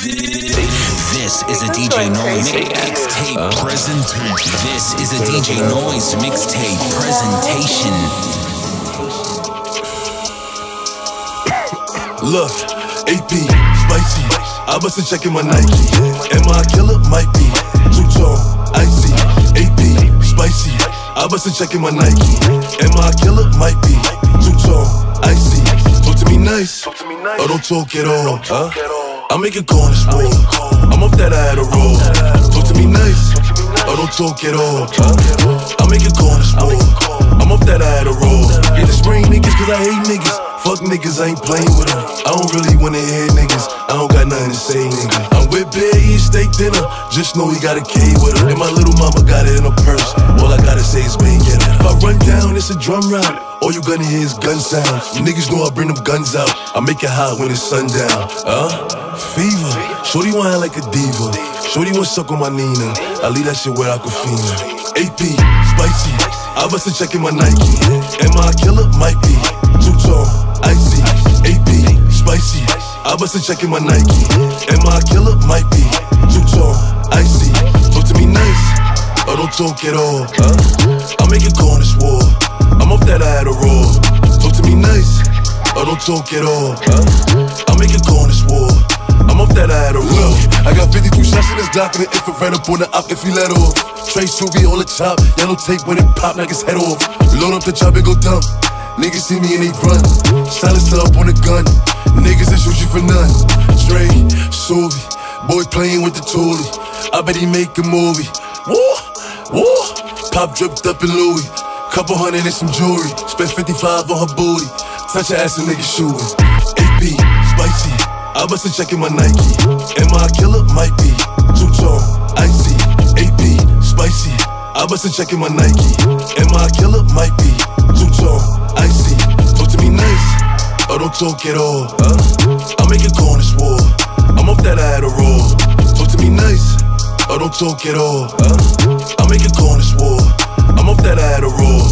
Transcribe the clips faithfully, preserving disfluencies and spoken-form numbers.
This is a D J Noize Mixtape uh, presentation. This is a D J Noize Mixtape presentation. Look, A P, spicy. I bust a check in my Nike. Am I a killer? Might be. Two-tone, icy. A P, spicy. I bust a check in my Nike. Am I a killer? Might be. Two-tone, icy. Talk to me nice, or don't talk at all. Huh? I make it corner sport. I'm off that I had a roll. Talk to me nice, or don't talk at all. Huh? I make it corner sport. I'm off that I had a roll. Get the spring niggas cause I hate niggas. Fuck niggas, I ain't playing with them. I don't really wanna hear niggas. I don't got nothing to say, nigga. I'm with Bear eating steak dinner. Just know he got a K with her. And my little mama got it in her purse. All I gotta say is bang get it. If I run down, it's a drum round. All you gonna hear is gun sounds. You niggas know I bring them guns out. I make it hot when it's sundown. Huh? Fever. Shorty wanna like a diva. Shorty wanna suck on my Nina. I leave that shit where Aquafina. A P, spicy. I bust a check in my Nike. Am I a killer? Might be. Two-tone, icy. A P, spicy. I bust a check in my Nike. Am I a killer? Might be. Two-tone, icy. Talk to me nice, or don't talk at all. Huh? I make it corner swore. I'm off that I had a roll. Talk to me nice, or don't talk at all. Huh? I make it corner swore. I'm off that I had a roll. I got fifty-two shots in this Glock and an infrared up on the op if he let off. Trey Suvi on the top, yellow tape when it pop, knock his head off. Load up the chop and go dumb. Niggas see me and they run. Silencer up on the gun. Niggas that shoot you for none. Trey Suvi, boy playing with the toolie. I bet he make a movie. Woo, woo. Pop dripped up in Louis. Couple hundred and some jewelry. Spent fifty-five on her booty. Touch her ass and niggas shooting. A P, spicy. I bust a check in my Nike. Am I a killer? Might be. Two-tone, icy. A P, spicy. I bust a check in my Nike. Am I a killer? Might be. Two-tone, icy. Talk to me nice, or don't talk at all. Huh? I make it corner swore. I'm off that I had a roll. Talk to me nice, or don't talk at all. Huh? I make it corner swore. I'm off that I had a roll.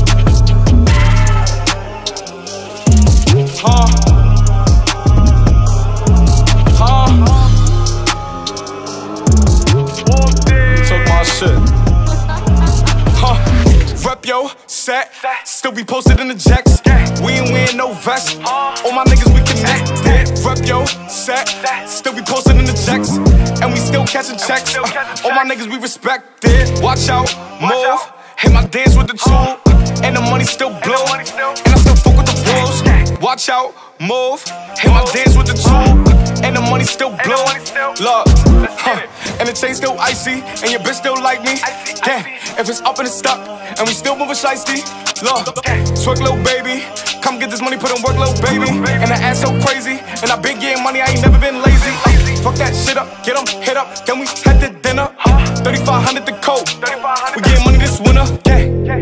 Huh? Shit. Huh. Rep yo, set, still be posted in the jacks. We ain't wearing no vest. All my niggas we connected. Rep yo, set, still be posted in the jacks. And we still catching checks. Uh, all my niggas we respected. Watch out, move. Hit my dance with the tool. And the money still blow. And I still fuck with the wolves. Watch out, move. Hit my dance with the tool. And the money still blow. Look, huh. And the chain still icy. And your bitch still like me. Damn, if it's up and it's stuck. And we still moving shiesty. Look, twerk little baby. Come get this money, put on work little baby. And the ass so crazy. And I been getting money, I ain't never been lazy. Fuck that shit up, get them hit up. Then we head to dinner. thirty-five hundred the coat. We getting money this winter. Yeah.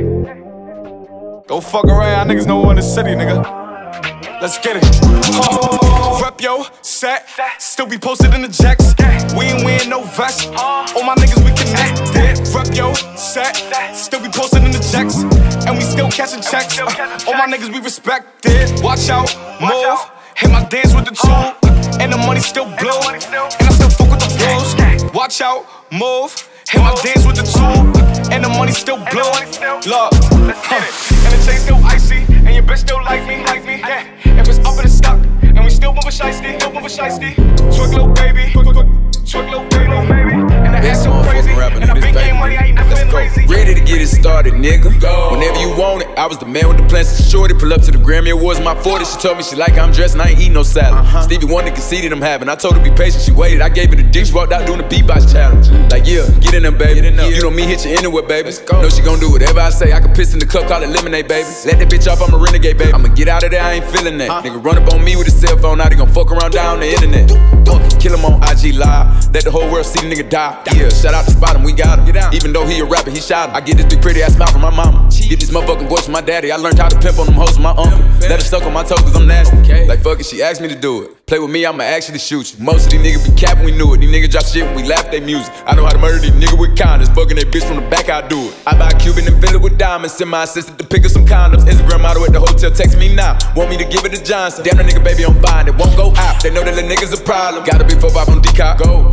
Go fuck around, niggas know we're in the city, nigga. Let's get it. Oh, rep yo, set, still be posted in the jacks. We ain't wearing no vest. All my niggas we connected. Rep yo, set, still be posted in the jacks. And we still catching checks. Uh, all my niggas we respected. Watch out, move. Hit my dance with the tool. And the money still blow. And I still fuck with the wolves. Watch out, move. Hit my dance with the tool. And the money still blow. Look, huh. And the chain still icy. And your bitch still like me, like me. Yeah. If it's up and it's stuck. And we still moving shiesty, still moving shiesty. Twerk little baby, twerk little baby. And the ass so crazy. And I been getting money, I ain't never been lazy. Ready to get it started, nigga. Go. Whenever you want it, I was the man with the plans to shorty. Pull up to the Grammy Awards in my forties. She told me she like how I'm dressed and I ain't eat no salad. Uh-huh. Stevie Wonder conceded I'm having. I told her be patient, she waited. I gave her the dick, she walked out doing the beatbox challenge. Like yeah, get in there, baby. In there. You know me, hit you anywhere, baby. Know she gon' do whatever I say. I can piss in the cup, call it lemonade, baby. Let that bitch off, I'm a renegade, baby. I'ma get out of there, I ain't feeling that. Huh? Nigga run up on me with a cell phone, now they gon' fuck around down the internet. Kill him on I G Live, let the whole world see the nigga die. Yeah, shout out to Spot him, we got him. Even though he a rapper, he shot him. I get this big pretty ass smile from my mama. Get this motherfucking voice from my daddy. I learned how to pimp on them hoes from my uncle. Let her suck on my toes cause I'm nasty. Like fuck it, she asked me to do it. Play with me, I'ma actually shoot you. Most of these niggas be capping, we knew it. These niggas drop shit when we laugh at their music. I know how to murder these niggas with kindness. Fucking that bitch from the back, I do it. I buy a Cuban and fill it with diamonds. Send my assistant to pick up some condoms. Instagram model at the hotel, text me now. Want me to give it to Johnson. Damn, the nigga baby on fine, it won't go out. They know that the niggas a problem. Got a big four five on D-Cop. Go.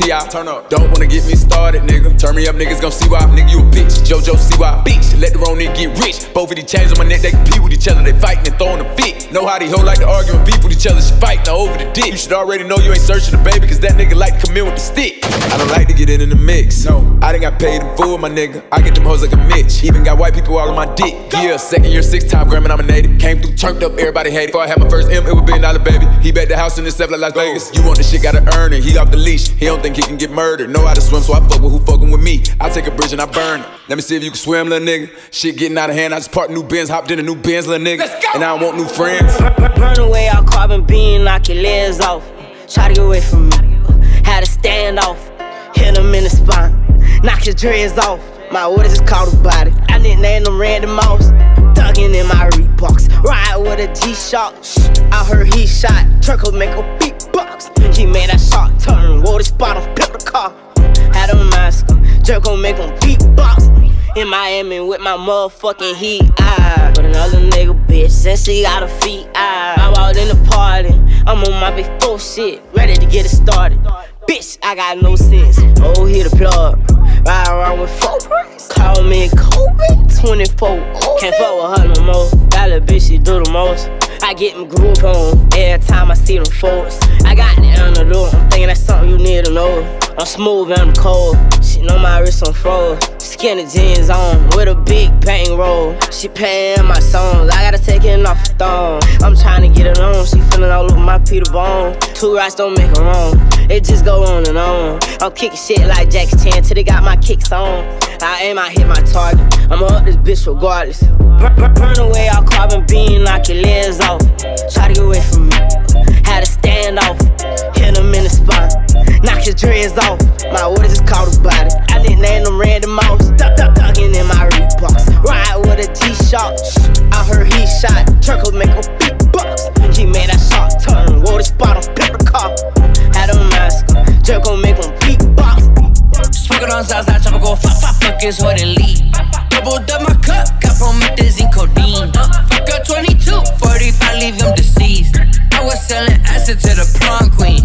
T I Turn up. Don't wanna get me started, nigga. Turn me up, niggas gon' see why. Nigga, you a bitch. JoJo, see why. Bitch, let the wrong nigga get rich. Both of these chains on my neck, they compete with each other. They fighting and throwing a fit. Know how these hoes like to argue and beef with each other. She fight now over the dick. You should already know you ain't searching the baby, cause that nigga like to come in with the stick. I don't like to get in, in the mix. No, I done got paid in full, my nigga. I get them hoes like a Mitch. Even got white people all on my dick. Yeah, second year, six time Grammy nominated. Came through, turned up, everybody hated. Before I had my first M, it was billion dollar baby. He bet the house in himself like Las Vegas. You want the shit, gotta earn it. He off the leash, he don't think he can get murdered. Know how to swim, so I fuck with who fucking with me. I take a bridge and I burn it. Let me see if you can swim, little nigga. Shit getting out of hand, I just parked new Benz, hopped in a new Benz, little nigga. And I don't want new friends. Burn away all carbon beam, knock your legs off. Try to get away from me, had to stand off. Hit him in the spine, knock his dreads off. My orders just caught a body, I didn't name them random mouse. Thuggin' in my Reeboks, ride with a G-Shock. I heard he shot, Turco make a beatbox. He made that shot turn, wore the spot on, built the car. Had a mask, Jerk gon' make him beatbox. In Miami with my motherfucking heat, ah. But another nigga bitch, since she got her feet, ah. I walked in the party, I'm on my big four shit, ready to get it started. Bitch, I got no sense, oh, hit the plug. Ride around with four bricks, call me Kobe, twenty-four, can't fuck with her no more. That little bitch, she do the most. I get them groove on, every time I see them folks. I got the antidote, I'm thinking that's something you need to know. I'm smooth and I'm cold, she know my wrist on froze. Skinny jeans on, with a big bang roll. She paying my songs, I gotta take it off the thong. I'm trying to get it on, she feeling all over my Peter Bone. Two rights don't make her wrong, it just go on and on. I'm kicking shit like Jackie Chan till they got my kicks on. I aim, I hit my target, I'ma up this bitch regardless. Burn, burn away all carbon beam, knock your legs off. Try to get away from me, had to stand off. Hit him in the spine, knock his dreads off. My orders just caught a body, I didn't name them random mouse. Duck, duck, ducking in my Reeboks, ride with a G-Shock. I heard he shot, Turco make a beatbox. He made that shot turn, wore the spot on, built the car. Had a mask, Jerk gon' make him beatbox. Smoking on Southside, chopper go fuck, fuck, fuck his hood and leave. Doubled up my cup, got promethazine codeine. Fuck up twenty-two, forty-five, leave him deceased. I was selling acid to the prom queen.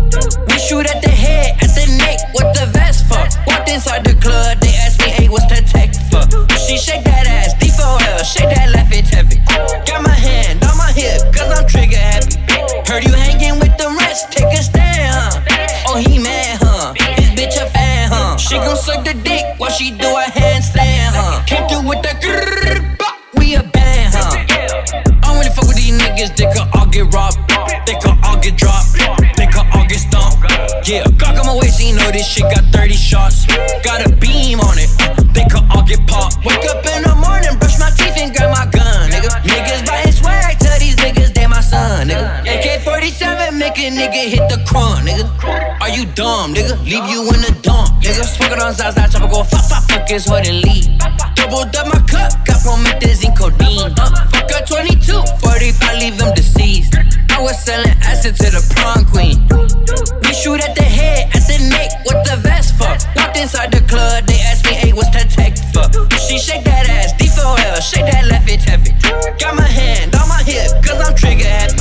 We shoot at the head, at the neck, what the vest for? Walked inside the club, they asked me, hey, what's the tech for? She shake that ass, D four L, shake that left, it's heavy. Got my hand on my hip, cause I'm trigger happy. Heard you hanging with the rest, take a stand, huh? Oh, he mad, huh? His bitch a fan, huh? She gon' suck the dick while she do a handstand, huh? Came through with the grrrr, we a band, huh? I don't really fuck with these niggas, they could all get robbed. They could all get dropped, they could all get stomped. Yeah, Glock on my waist, so you know this shit got thirty shots. Got a beam on it, they could all get popped. Wake up in the morning, brush my teeth and grab my gun, nigga. Niggas buying swag, tell these niggas they my son, nigga. A K forty-seven, make a nigga hit the crumb, nigga. Are you dumb, nigga? Leave you in the dump, nigga. Smoking on Southside, chopper go fuck, fuck, fuck his hood and leave. Doubled up my cup, got promethazine codeine. Uh, fuck up twenty-two, forty-five, leave him deceased. I was selling acid to the prom queen. We shoot at the head, at the neck, what the vest for? Walked inside the club, they asked me, hey, what's that tech for? She shake that ass, D four L, shake that left, it's heavy. Got my hand on my hip, cause I'm trigger happy.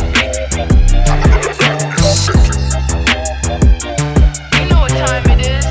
You know what time it is.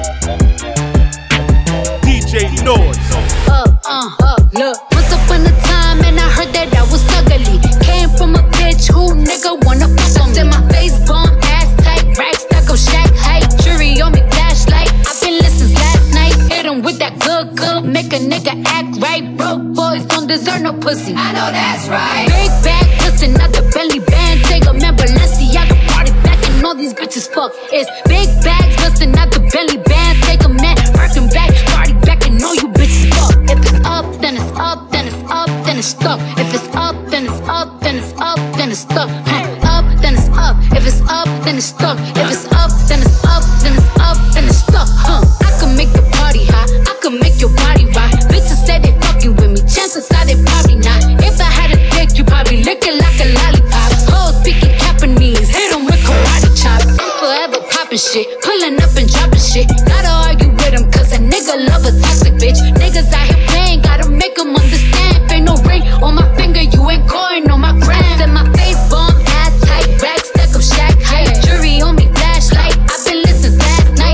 D J Noize. Uh, uh, uh, look. Once upon a time, and I heard that I was ugly. Came from a bitch who nigga wanna fuck on me. Said my face bomb, ass tight, racks stuck up shack height. Jury on me, flashlight. I've been listening last night. Hit him with that good, good, make a nigga act right. Broke boys don't deserve no pussy. I know that's right. Big bag, listen, not the belly band. Take a man, Balenciaga party back, and all these bitches fuck. It's big bags, listen, not the belly band. Take a man, working back, party back, and all you bitches fuck. If it's up, then it's up, then it's up, then it's stuck. If it's up, then it's up, then it's up, then it's stuck. Huh. Up, then it's up. If it's up, then it's stuck. If it's up, then it's up, then it's up, then it's stuck. Huh. I can make the party hot, I can make your body rock. Bitches say they fucking with me, chances are they probably not. If I had a dick, you probably lick it like a lollipop. Hoes speaking Japanese, hit 'em with karate chops. I'm forever popping shit, pulling up and dropping shit. Gotta argue with him, cause a nigga love a toxic bitch. Niggas out here playing, gotta make 'em understand. Ain't no ring on my finger, you ain't going on my gram. Said my face bomb, ass tight, racks stuck up shack height. Jury on me, flashlight. I've been listening last night.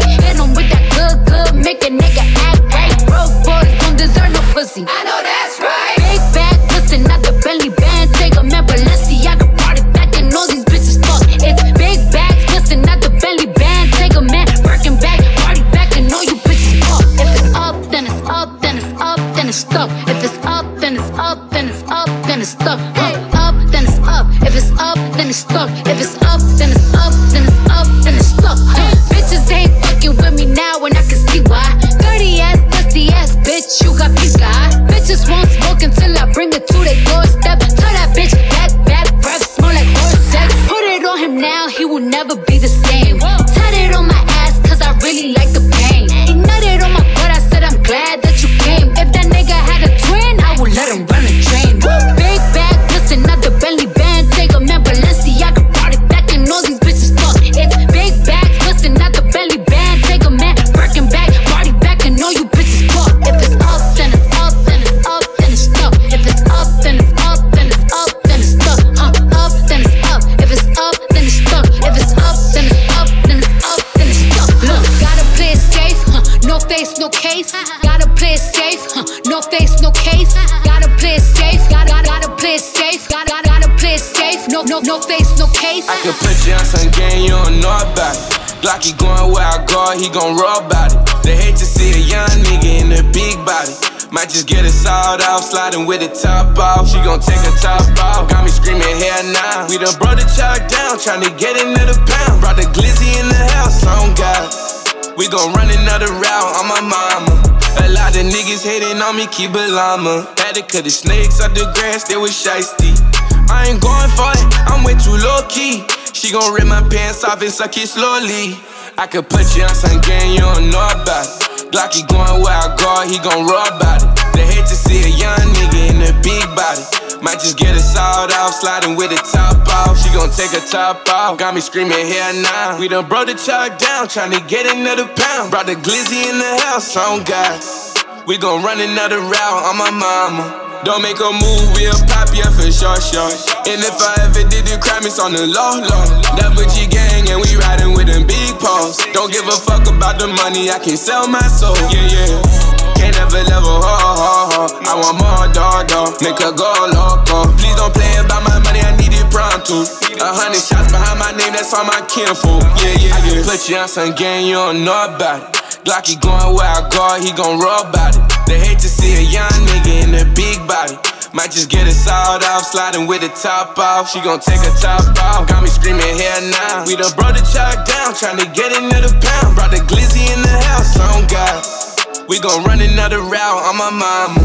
face. Gotta play it safe, huh, no face, no case. Gotta play it safe, gotta, gotta, gotta play it safe. Gotta, gotta, gotta play it safe, no, no, no face, no case. I could put you on some game, you don't know about it. Glocky going where I go, he gon' roll about it. They hate to see a young nigga in a big body. Might just get a sawed off, sliding with the top off. She gon' take her top off, got me screaming hell nah. We done brought the child down, tryna get into the pound. Brought the glizzy in the house, on God. We gon' run another route on my mama. A lot of niggas hating on me, keep a llama. Had to cut the snakes out the grass, they was shiesty. I ain't going for it, I'm way too low-key. She gon' rip my pants off and suck it slowly. I could put you on some game, you don't know about it. Glocky going where I go, he gon' roll about it. They hate to see a young nigga in a big body. Might just get a sawed off, sliding with the top off. She gon' take her top off, got me screaming hell nah. We done brought the child down, tryna get another pound. Brought the glizzy in the house, on God. We gon' run another route on my mama. Don't make a move, we'll pop you for sure, sure. And if I ever did the crime, it's on the low, low. Double G gang and we riding with them big paws. Don't give a fuck about the money, I can sell my soul, yeah, yeah. Can't ever level, ho, ho, ho. I want more, dog, dog. Make her go loco. Please don't play about my money, I need it pronto. A hundred shots behind my name, that's all my kinfolk, yeah, yeah, yeah. I can put you on some game, you don't know about it. Glocky going where I go, he gon' roll about it. They hate to see a young nigga in a big body. Might just get a sawed off, sliding with the top off. She gon' take her top off, got me screaming hell nah. We done brought the child down, tryna get into the pound. Brought the glizzy in the house, on God. We gon' run another route on my mama.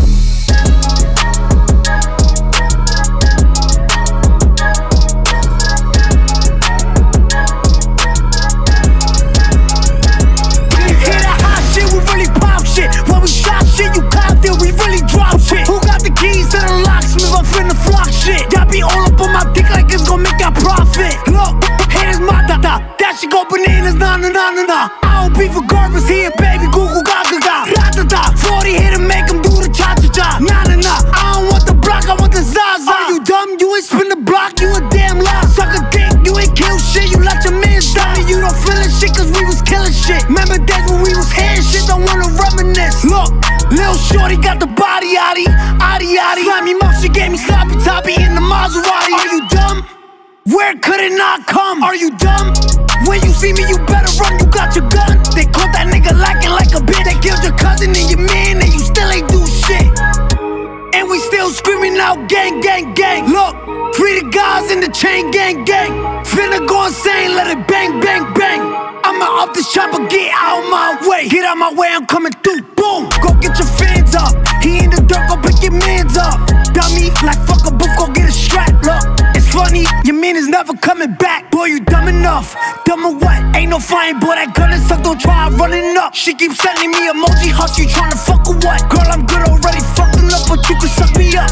When we shot shit, you copped it, we really drop shit. Who got the keys to the locksmith? I'm finna flock shit. Y'all be all up on my dick like it's gon' make y'all profit. Look, haters my da-da, that shit go bananas, nah-nah-nah-nah-nah. I don't beef with garbage here, baby, goo-goo gaga-ga. Ra-da-da, forty hit and make them do the cha-cha-cha. Nah-nah-nah, I don't want the block, I want the Zaza. Are you dumb? You ain't spin the block, you a damn lie. Suck a dick, you ain't kill shit, you let your man die. You don't feel it shit, cause we was killing shit. Remember days when we was hitting shit, don't wanna reminisce. Look, Lil Shorty got the body yaddy, yaddy yaddy. Slimy mouth, she gave me sloppy toppy in the Maserati. Are you dumb? Where could it not come? Are you dumb? When you see me, you better run, you got your gun. They caught that nigga lacking like a bitch. They killed your cousin and your man, and you still ain't do shit. And we still screaming out gang, gang, gang. Look, free the guys in the chain gang, gang. Finna go insane, let it bang, bang, bang. I'ma up this chopper, get out my way. Get out my way, I'm coming through, boom. Go get your fans up. He in the dirt, go pick your mans up. Dummy, like fuck a booth, go get a strap. Look, it's funny, your man is never coming back. Boy, you dumb enough. Dumb or what? Ain't no flying, boy, that gun is suck, don't try running up. She keeps sending me emoji hearts, you tryna fuck or what? Girl, I'm good already, fucking up, but you can suck me up.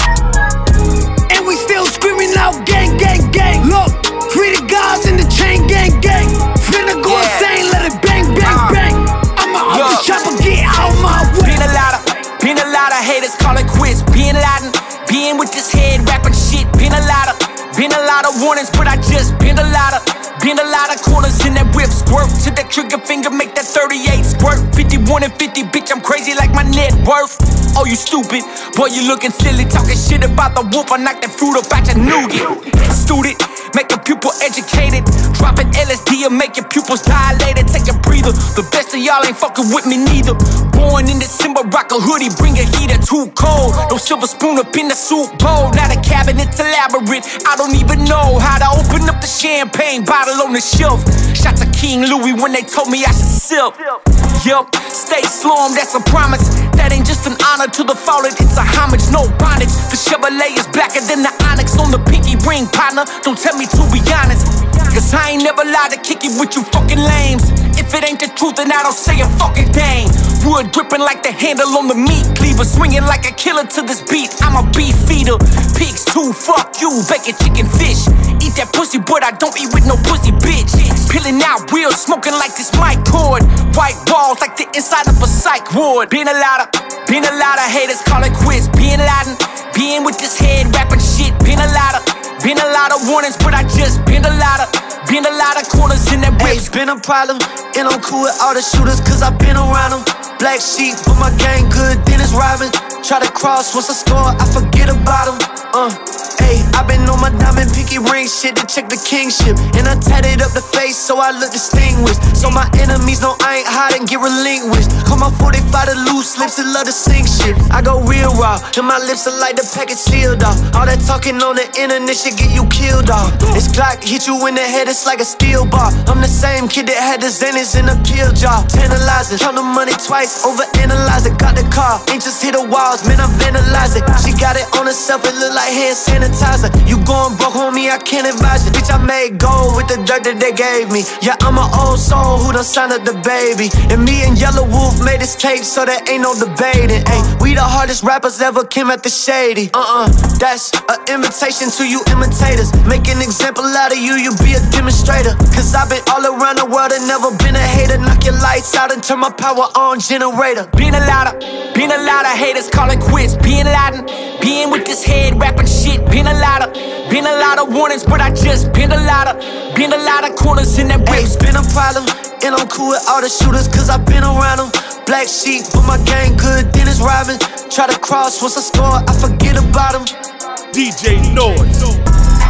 And we still screaming out gang, gang, gang. Look, free the guys in the chain gang, gang. Finna go yeah. insane, let it bang, bang, uh, bang. I'ma up the chopper, get out my way. Been a lot of, been a lot of haters, call it quits. Being Latin, being with this head, rapping shit. Been a lot of, been a lot of warnings, but I just been a lot of, been a lot of corners in that whip. Squirt to that trigger finger, make that thirty-eight squirt. fifty-one and fifty, bitch, I'm crazy like my net worth. Oh, you stupid, boy, you looking silly. Talking shit about the wolf, I knock that fruit up out your nougat. Student, make a pupil educated. Dropping L S D and make your pupils dilated. Take a breather, the best of y'all ain't fucking with me neither. Born in December, rock a hoodie, bring a heater, too cold. No silver spoon up in the soup bowl. Now the cabinet's elaborate, I don't even know how to open up the champagne bottle on the shelf. Shots of King Louis when they told me I should sip. Yup, stay slum, that's a promise. That ain't just an honor to the fallen, it's a homage, no bondage. The Chevrolet is blacker than the onyx on the pinky ring, partner. Don't tell me to be honest, cause I ain't never lied to kick it with you fucking lames. If it ain't the truth, then I don't say a fucking thing. Wood dripping like the handle on the meat cleaver, swinging like a killer to this beat. I'm a beef feeder. Pigs too, fuck you, bacon, chicken, fish. Eat that pussy, but I don't eat with no pussy, bitch. Peeling out real, smoking like this mic cord. White walls like the inside of a psych ward. Been a lot of, been a lot of haters, call it quits. Being Latin, being with this head, rapping shit. Been a lot of, been a lot of warnings, but I just been a lot of, been a lot of corners in that whip. Hey, it's been a problem, and I'm cool with all the shooters, cause I've been around them. Black sheep, but my gang good, Dennis Robin. Try to cross, once I score, I forget about him. Uh, ayy, I been on my diamond pinky ring shit to check the kingship. And I tatted up the face so I look distinguished. So my enemies know I ain't hot and get relinquished. Call my forty-five to loose lips and love to sing shit. I go real raw, and my lips are like the package sealed off. All that talking on the internet should get you killed off. This Glock hit you in the head, it's like a steel bar. I'm the same kid that had the Xanax in a pill jar. Tantalizing, count the money twice, overanalyze it. Got the car, ain't just hit the walls, man, I vandalize it. She got it on herself, it look like hand sanitizer. You going broke, homie, I can't advise you. Bitch, I made gold with the dirt that they gave me. Yeah, I'm an old soul who done signed up the baby. And me and Yellow Wolf made this tape, so there ain't no debating. Ay, we the hardest rappers ever came at the shady. Uh-uh, that's an invitation to you imitators. Make an example out of you, you be a demonstrator. Cause I've been all around the world and never been a hater. Knock your lights out and turn my power on generator. Been a lot of, been a lot of haters call it quits. Being Latin, being with this head rapping shit. Been a lot of, been a lot of warnings, but I just been a lot of, been a lot of corners in that whip. It's been a problem, and I'm cool with all the shooters, cause I've been around them. Black sheep, but my gang good, Dennis Robin. Try to cross, once I score, I forget about him. D J Noize.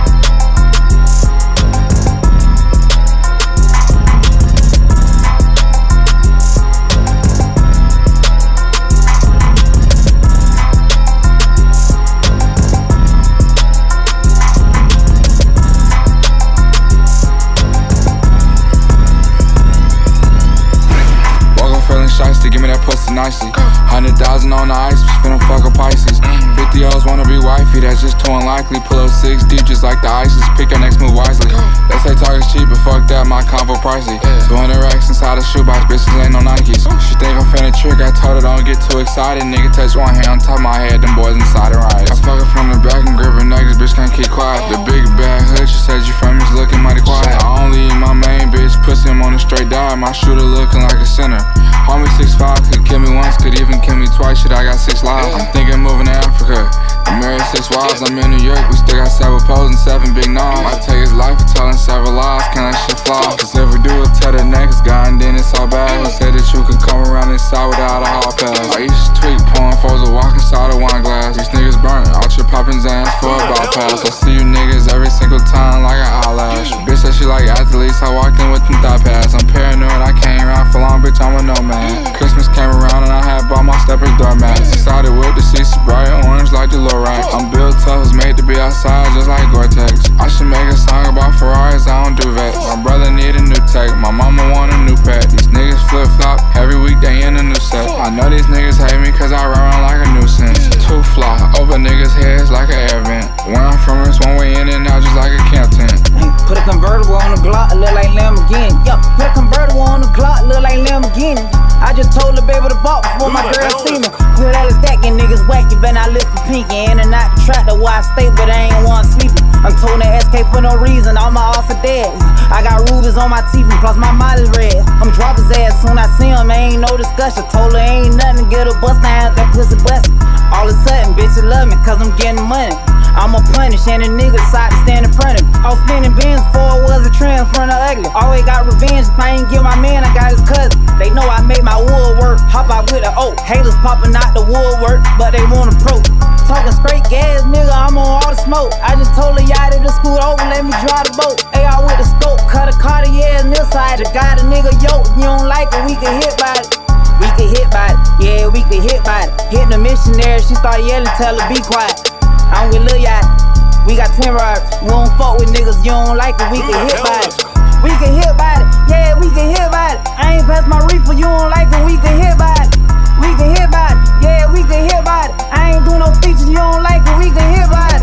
To give me that pussy nicely. Hundred thousand on the ice, spin a fuck a Pisces. Fifty O's wanna be wifey, that's just too unlikely. Pull up six deep just like the ISIS. Pick your next move wisely. They say talk is cheap, but fuck that, my combo pricey. two hundred racks inside a shoebox, bitches ain't no Nikes. She think I'm finna trick, I told her don't get too excited. Nigga touch one hand on top of my head, them boys inside the riot. I fuck her from the back and grip her neck, this bitch can't keep quiet. The big bad hood, she said you from is looking mighty quiet. I only eat my main bitch, pussy him on a straight dive. My shooter looking like a center. Homie six five, could kill me once, could even kill me twice. Shit, I got six lives. I'm thinking moving to Africa. I'm married six wives, I'm in New York, we still got several poles and seven big knobs. I take his life for telling several lies, can that shit fly? Cause if we do it, tell the next guy and then it's all bad. He said that you could come around inside without a hall pass. I used to tweak, pouring foes to walk inside a wine glass. These niggas burnt, out your poppin' Zans for a ball pass. I see you niggas every single time like an eyelash. Bitch said she like athletes, I walked in with them thigh pads. I'm paranoid, I can't ride for long, bitch, I'm a nomad. Christmas came around and I had bought my steppers doormats. Decided with the seats bright orange like the low rack. I'm built tough, was made to be outside just like Gore-Tex. I should make a song about Ferraris, I don't do vets. My brother need a new tech, my mama want a new pet. These niggas flip-flop, every week they in a new set. I know these niggas hate me cause I run around like a nuisance. Too fly, over niggas' heads like an air vent. Where I'm from it's one way in and out just like a camp tent. Put a convertible on the Glock, look like Lamborghini. Yup, put a convertible on the Glock, look like Lamborghini. I just told the baby to balk before my girl see me. Quit all the stacking, niggas whack, you better not lift for pinky. In and out the trap, that's why I stay, but I ain't one sleeping. I'm told that S K for no reason, all my offs are dead. I got rubies on my teeth and plus my mouth is red. I'm drop his ass soon I see him, ain't no discussion. Told her ain't nothing, get her bust down, that pussy bustin'. All of a sudden, bitches love me cause I'm getting money. I'ma punish and the niggas decide to stand in front of me. I was spinning bins before it was a trend in front of ugly. Always got revenge, if I ain't get my man, I got his cousin. They know I make my wood work, hop out with a oak. Haters popping out the woodwork, but they want approach. Talking straight gas, nigga, I'm on all the smoke. I just told a yachty to scoot over, let me drive the boat. A R with the scope, cut a Cartier in this side. The guy, the nigga, yo, if you don't like it, we can hit by it. We can hit by it, yeah, we can hit by it. Hitting the missionary, she started yelling, tell her be quiet. I don't get lil' yacht, we got twin rods. We don't fuck with niggas, you don't like it, we can hit by it. We can hit by it, yeah, we can hit by it. I ain't pass my reefer, you don't like it, we can hit by it. We can hit by it, yeah, we can hit by it. I ain't do no features, you don't like it, we can hit by it.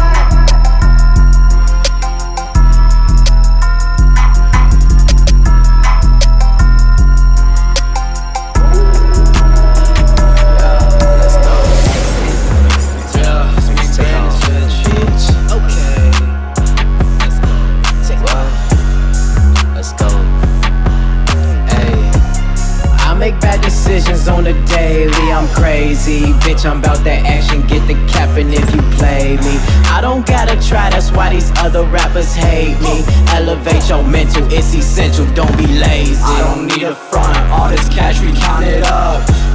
On the daily, I'm crazy. Bitch, I'm about that action, get the capping if you play me. I don't gotta try, that's why these other rappers hate me. Elevate your mental, it's essential, don't be lazy. I don't need a front, all this cash we count it up.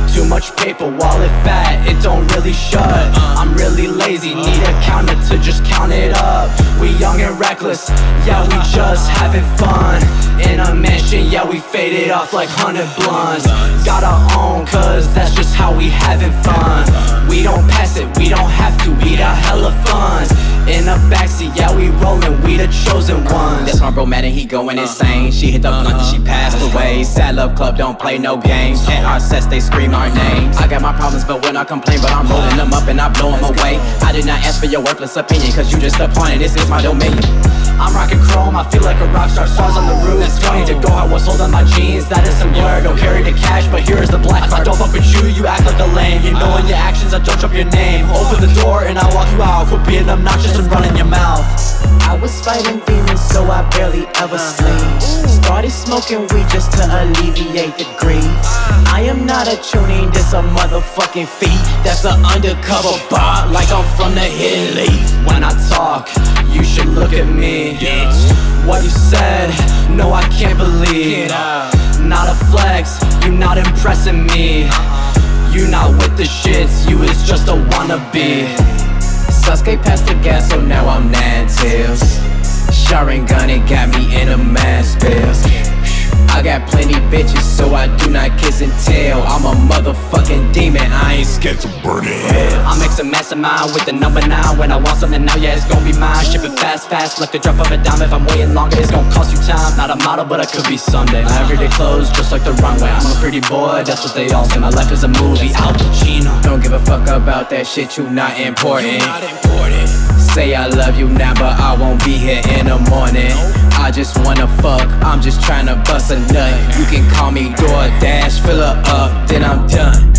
much paper, wallet fat, it don't really shut. I'm really lazy, need a counter to just count it up. We young and reckless, yeah, we just having fun. In a mansion, yeah, we faded off like hundred blunts. Got our own, cause that's just how we having fun. We don't pass it, we don't have to, we the hella funds. In the backseat, yeah, we rollin', we the chosen ones. That's my bro mad and he going insane. She hit the blunt and she passed away. Sad Love Club don't play no games. At our sets, they scream our names. I got my problems, but when I complain, but I'm rolling them up and I blow them away. I did not ask for your worthless opinion, cause you just a pawn and this is my domain. I'm rocking chrome, I feel like a rock star, stars on the roof. That's twenty to go, I was holding my jeans, that is some blur. Don't carry the cash, but here is the black card. I don't fuck with you, you act like a lame. You know in your actions, I don't drop your name. Open the door and I walk you out. Quit being obnoxious and running your mouth. I was fighting demons, so I barely ever sleep. Started smoking weed just to alleviate the grief. I am not a tuning, this a motherfucking feat. That's an undercover bar, like I'm from the Hidden Leaf. When I talk, you should look at me. What you said, no I can't believe. Not a flex, you not impressing me. You not with the shits, you is just a wannabe. Sasuke passed the gas, so now I'm nine tails. Sharingan, it got me in a mass spells. I got plenty bitches, so I do not kiss and tell. I'm a motherfucking demon, I ain't scared to burn in hell. I make some mastermind with the number nine. When I want something now, yeah, it's gonna be mine. Ship it fast, fast, like the drop of a dime. If I'm waiting longer, it's gonna cost you time. Not a model, but I could be someday. My everyday clothes, just like the runway. I'm a pretty boy, that's what they all say. My life is a movie, Al Pacino. Don't give a fuck about that shit, you not important. Say I love you now, but I won't be here in the morning. I just wanna fuck, I'm just tryna bust a nut. You can call me DoorDash, fill her up, then I'm done.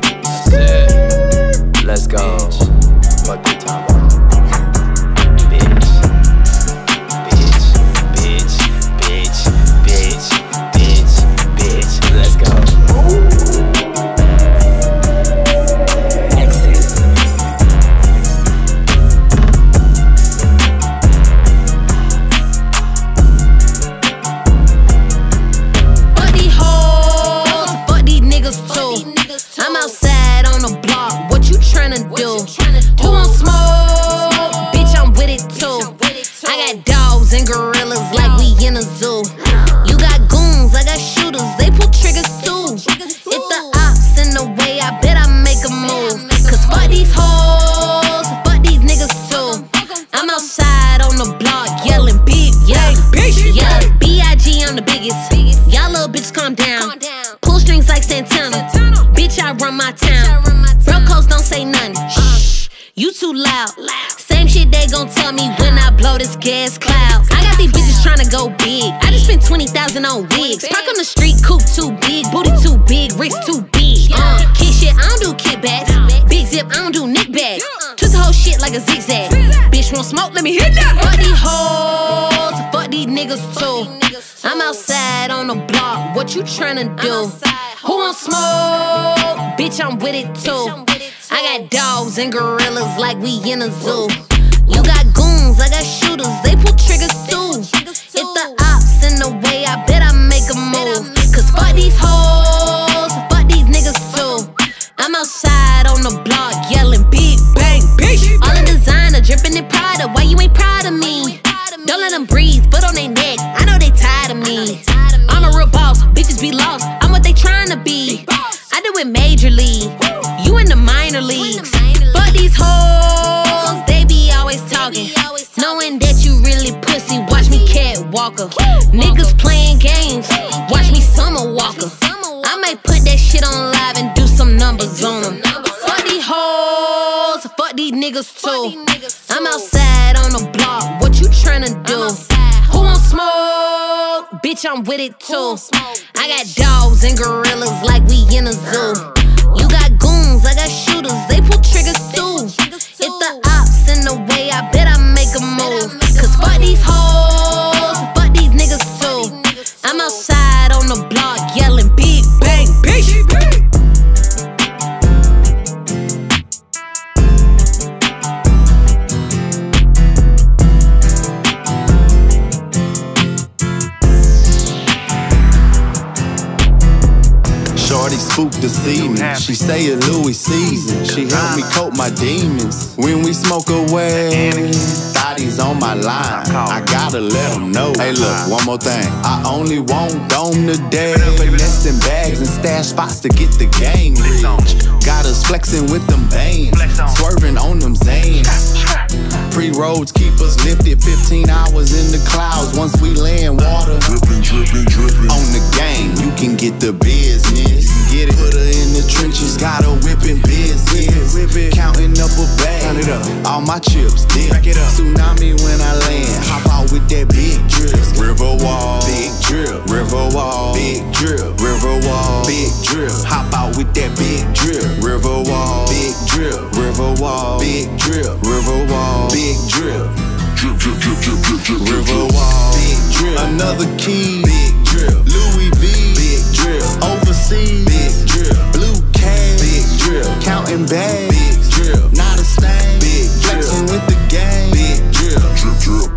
Let's go. Fuck the time. Bitch. Bitch. Bitch. Bitch. Bitch. Bitch. Bitch. Let's go. Gas cloud. I got these bitches tryna go big. I just spent twenty thousand on wigs. Park on the street, coupe too big, booty too big, wrist too big. Uh, kid shit, I don't do kickbacks. Big zip, I don't do nick bags. Twist the whole shit like a zigzag. Bitch want smoke, let me hit that. Fuck these hoes, fuck these niggas too. I'm outside on the block. What you tryna do? Who want smoke? Bitch, I'm with it too. I got dogs and gorillas like we in a zoo. You got goons, I got shooters, they pull triggers too. If the ops in the way, I bet I make a move. Cause fuck these hoes, fuck these niggas too. I'm outside on the block yelling big bang, bitch. All in designer, dripping in Prada, why you ain't proud of me? Don't let them breathe, foot on their neck, I know they tired of me. I'm a real boss, bitches be lost, I'm what they trying to be. I do it major league, you in the minor leagues. Fuck these hoes, they be always talking, knowing that you really pussy, watch me catwalker. Niggas playing games, watch me summer walker. I might put that shit on live and do some numbers on them. Fuck these hoes, fuck these niggas too. I'm outside on the block, what you tryna do? Who want smoke? Bitch, I'm with it too. I got dogs and gorillas like we in a zoo. You got goons, I got shooters, they pull triggers too. If the ops in the way, I bet I make a move. Cause fuck these hoes, fuck these niggas too. I'm outside on the block yelling big bang, bitch. Shorty Shawty spooked to see me. She say it Louis season. She help me cope my demons. When we smoke away, thotties on my line. I gotta let them know. Hey look, one more thing. I only want dome today. Nesting bags and stash spots to get the gang rich. Got us flexing with them bands. Swerving on them Zans. Pre-roads keep us lifted. Fifteen hours in the clouds. Once we land water. Drippin', drippin', drippin'. On the game, you can get the business. Get it. Put her in the trenches. Got her whipping business. Counting up a bag. Count it up. All my chips dip. Back it up. Tsunami when I land. Hop out with that big drip. River wall. Big drip. River wall. Big drip. River wall. Big drip. Hop out with that big drip. River wall. Big drip. River wall. Big drip. River wall. Big drip. Drip, drip, drip, drip, drip, drip. River wall. Big drip. Another key. Big drip. Louis V. Big drip. Overseas. Big drip. Blue cash. Big drip. Counting bags. Big drip. Not a stain. Big drip. Flexing with the gang. Big drip. Drip, drip.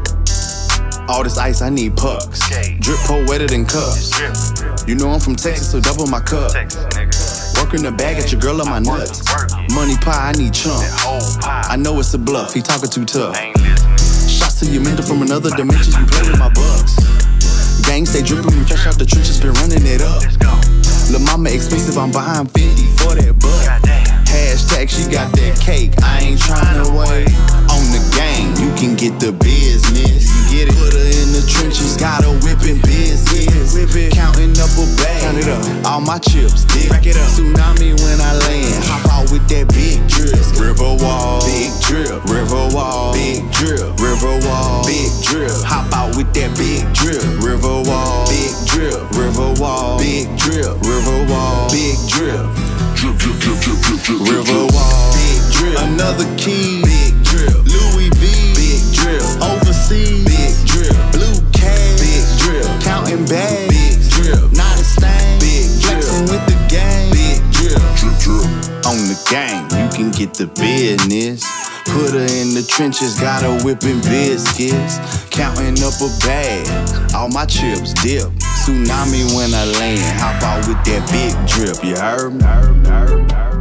All this ice, I need pucks. Drip pour wetter than cups. You know I'm from Texas, so double my cup. Working the bag at your girl on my nuts. Money pie, I need chunk. I know it's a bluff, he talking too tough. Shots to your mentor from another dimension, you play with my bucks. Gang stay dripping, we fresh out the trenches, been running it up. Lil' mama expensive, I'm behind fifty for that butt. Hashtag she got that cake, I ain't tryna wait. On the game, you can get the business. Get it? Put her in the trenches, got her whipping business. Counting up a bag, count it up. All my chips dip. Back it up. Tsunami when I land. Hop out with that big drip. River wall, big drip. River wall, big drip. River wall, big drip. Hop out with that big drip. River wall, big drip. River wall, big drip. River wall, big drip. Drip, drip, drip, drip, drip, drip. River wall, big drip. Another key, big drip. Louis V, big drip. Overseas, big drip. Blue cash, big drip. Counting bags, big drip. Not a stain, big drip. Flexing with the gang, big drip. Drip, drip. On the gang, you can get the business. Put her in the trenches, got her whipping biscuits. Counting up a bag, all my chips dip. Tsunami when I land, hop out with that big drip, you heard me? Heard, heard, heard.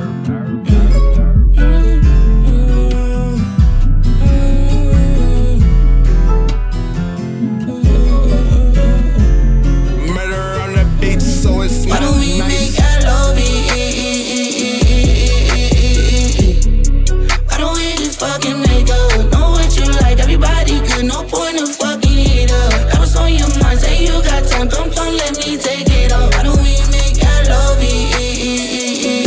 Why don't we make L O V E? Why don't we just fucking make up? Know what you like, everybody good, no point in fucking it up. That was on your mind, say you got time, come, come, let me take it off. Why don't we make L O V E?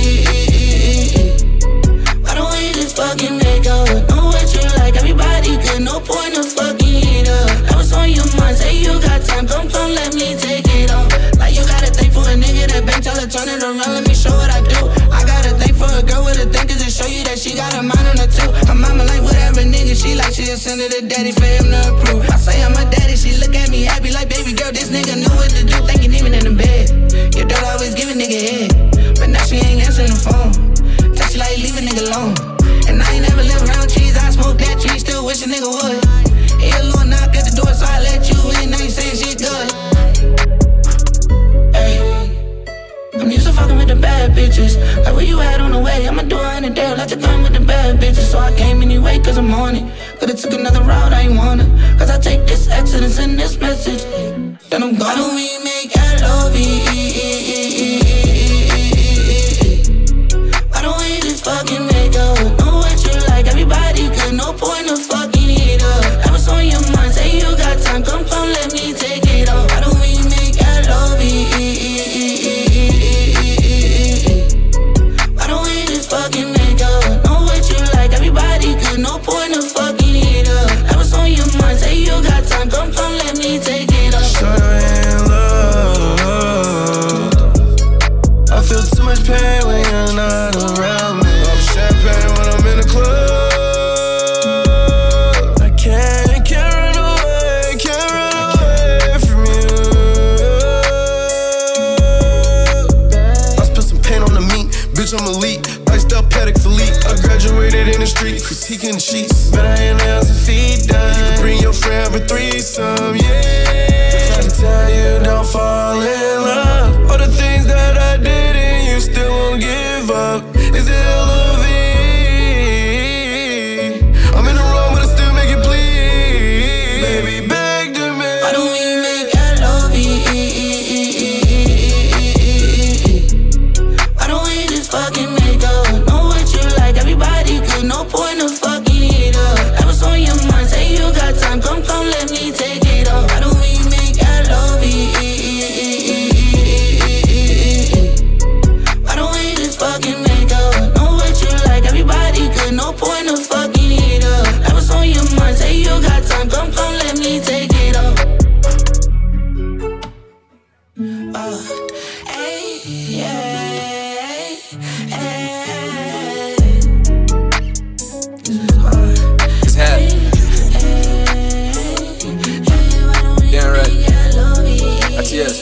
Why don't we just fucking make up? Know what you like, everybody good, no point in fucking it up. That was on your mind, say you got time, come, come, let me take it off. Like you gotta think for a nigga that bang, tell her turn it around, let me show what I do. I gotta think for a girl with a thing, cause it show you that she got a mind on her too. Her mama like whatever nigga she like, she just send it to daddy for him to approve. I say I'm a daddy, she look at me happy like baby girl, this nigga knew what to do, thinking even in the bed. Your daughter always give a nigga head, but now she ain't answering the phone. Tell she like leave a nigga alone. And I ain't never lived around cheese, I smoke that tree, still wish a nigga would. He a little knock at the door, so I let you in, now you saying shit good. I'm used to fucking with the bad bitches. Like where you at on the way? I'ma do a hundred day, like to come with the bad bitches. So I came anyway, cause I'm on it. Could've took another route, I ain't wanna. Cause I take this exit and send this message, then I'm gone. Why don't we make L O V E? Why don't we just fucking make up? Know what you like, everybody good, no point in fucking it up. That was on your mind, say you got time, come, come, let me take it off. Why don't we make L O V E? Fucking make up, know what you like, everybody good, no point in fucking it up. That was on your mind, say you got time, come, come, let me take it up. Sure ain't loved. I feel too much pain when you're not around me. I'm champagne when I'm in the club. I can't, can't run away, can't run away from you. I spilled some paint on the meat, bitch I'm elite. Pedic elite, I graduated in the streets, critiquing the sheets. But I ain't nails and feet done. You can bring your friend for threesome, yeah. Try to tell you don't fall in love. All the things that I did. Uh, ay, yeah, ay. It's happening. Damn right. That's yes.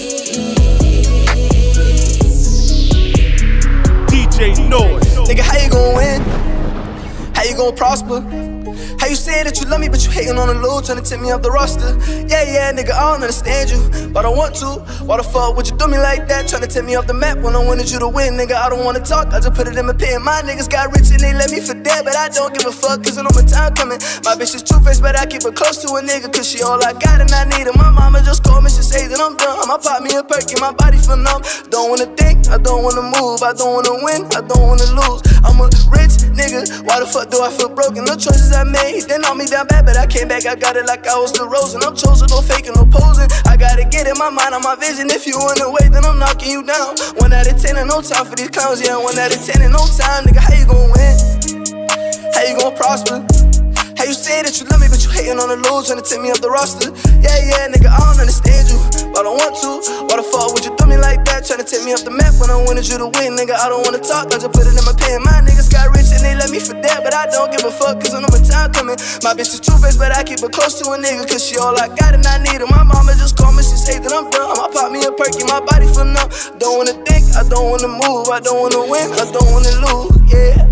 D J Noize. Nigga, how you gon' win? How you gon' prosper? How you say that you love me, but you hating on the low, trying to tip me up the roster? Yeah, yeah, nigga, I don't understand you, but I want to. Why the fuck would you do me like that? Trying to tip me off the map when I wanted you to win, nigga. I don't wanna talk, I just put it in my pen. My niggas got rich and they let me for dead, but I don't give a fuck, cause I know my time coming. My bitch is two-faced, but I keep her close to a nigga, cause she all I got and I need her. My mama just called me, she say that I'm done. I pop me a perk and my body feel numb. Don't wanna think, I don't wanna move, I don't wanna win, I don't wanna lose. I'm a rich nigga, why the fuck do I feel broken? The choices I made, they knocked me down bad, but I came back, I got it like I was the rose. And I'm chosen, no faking, no posing. I gotta get in my mind, on my vision. If you wanna wait, then I'm knocking you down. One out of ten and no time for these clowns, yeah, one out of ten and no time, nigga. How you gon' win? How you gon' prosper? How you say that you love me, but you hating on the low, trying to take me up the roster? Yeah, yeah, nigga, I don't understand you, but I want to. Why the fuck would you do me like that? Trying to take me up the map when I wanted you to win, nigga. I don't wanna talk, I just put it in my pen. My niggas got rich and they let me for that, but I don't give a fuck, cause I know my time coming. My bitch is two-faced, but I keep her close to a nigga, cause she all I got and I need her. My mama just called me, she say that I'm done. I pop me a perk and my body feel numb. Don't wanna think, I don't wanna move, I don't wanna win, I don't wanna lose, yeah.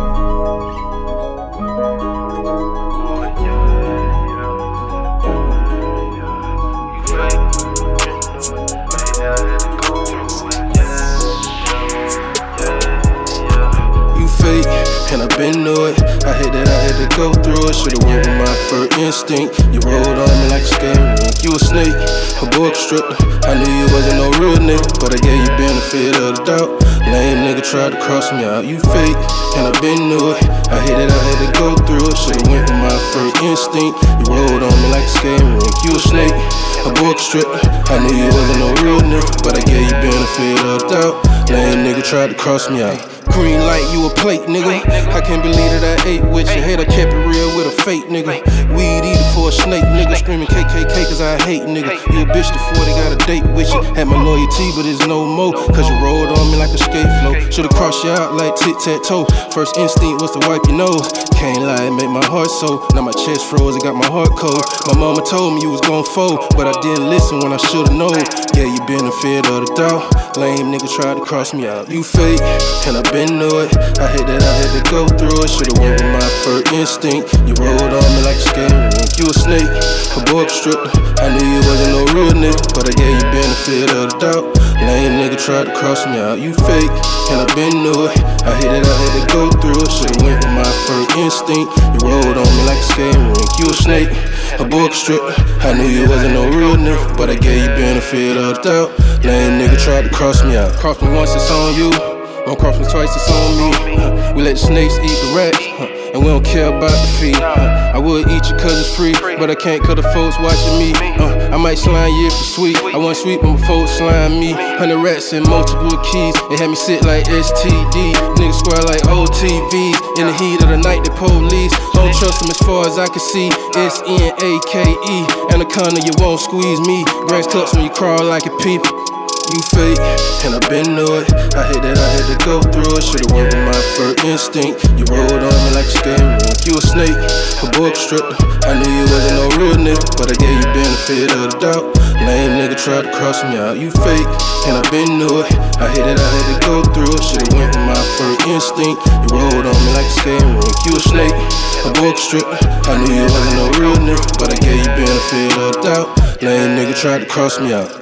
And I been knew it, I hate that I had to go through it. Should've went with my first instinct. You rolled on me like a scary, you a snake, a book stripper. I knew you wasn't no real nigga, but I gave you benefit of the doubt. Lame nigga tried to cross me out, you fake, and I been knew it. I hate that I had to go through it. Should've went with my first instinct. You rolled on me like a scary, you a snake, a book stripper. I knew you wasn't no real nigga, but I gave you benefit of the doubt. Lame nigga tried to cross me out. Green light, you a plate, nigga. I can't believe that I ate with you. Hater kept it real with a fake, nigga. Weed eater for a snake, nigga. Screaming K K K cause I hate, nigga. You a bitch before they got a date with you. Had my loyalty, but it's no more, cause you rolled on me like a skate flow. Should've crossed you out like tic-tac-toe. First instinct was to wipe your nose. Can't lie, it make my heart so. Now my chest froze, it got my heart cold. My mama told me you was gon' fold, but I didn't listen when I should've known. Yeah, you benefit of the doubt. Lame nigga tried to cross me out. You fake, and I been knew it. I hate that I had to go through it. Should've went with my first instinct. You rolled on me like a scary, you a snake, a book stripper. I knew you wasn't no real nigga, but I gave you benefit of the doubt. Lame nigga tried to cross me out. You fake, and I been knew it. I hate that I had to go through it. Should've went with my first instinct. You rolled on me like a scary, you a snake, a book stripper. I knew you wasn't no real nigga, but I gave you benefit of the doubt. Lame nigga tried to cross me out. Cross me once, it's on you. Don't cross me twice, it's on me. We let the snakes eat the rats, and we don't care about the fee. I would eat you cause it's free, but I can't cause the folks watching me. uh, I might slime you if it's sweet. I want sweet, but my folks slime me. Hundred rats and multiple keys. They had me sit like S T D. Niggas square like O T Vs. In the heat of the night, the police don't trust them as far as I can see. S N A K E. Anaconda, you won't squeeze me. Grass cuts when you crawl like a peep. You fake, and I been knew it. I hate that I had to go through it. Should've went with my first instinct. You rolled on me like a scary, you a snake, a book stripper. I knew you wasn't no real nigga, but I gave you benefit of the doubt. Lame nigga tried to cross me out. You fake, and I been knew it. I hate that I had to go through it. Should've went with my first instinct. You rolled on me like a scary, you a snake, a book stripper. I knew you wasn't no real nigga, but I gave you benefit of the doubt. Lame nigga tried to cross me out.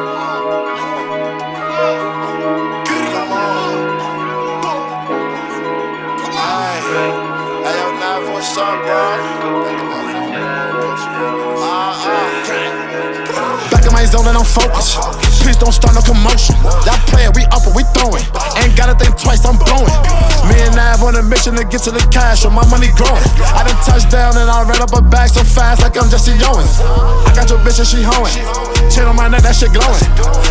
Back in my zone and I'm focused. Please don't start no commotion. Y'all playin', we up and we throwin'. Ain't gotta think twice, I'm blowin'. Me and Nav on a mission to get to the cash, so my money growin'. I done touched down and I ran up a bag so fast like I'm Jesse Owens. I got your bitch and she hoeing. Chain on my neck, that shit glowing. Ice on my